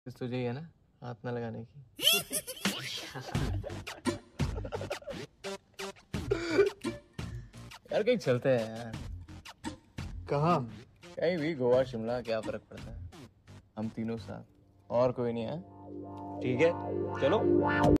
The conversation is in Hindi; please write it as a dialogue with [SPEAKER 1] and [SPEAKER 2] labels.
[SPEAKER 1] बस तुझे ही है ना हाथ ना लगाने की। यार कहीं चलते हैं यार।
[SPEAKER 2] कहाँ?
[SPEAKER 1] कहीं भी, गोवा शिमला क्या फर्क पड़ता है, हम तीनों साथ, और कोई नहीं है।
[SPEAKER 2] ठीक है, चलो।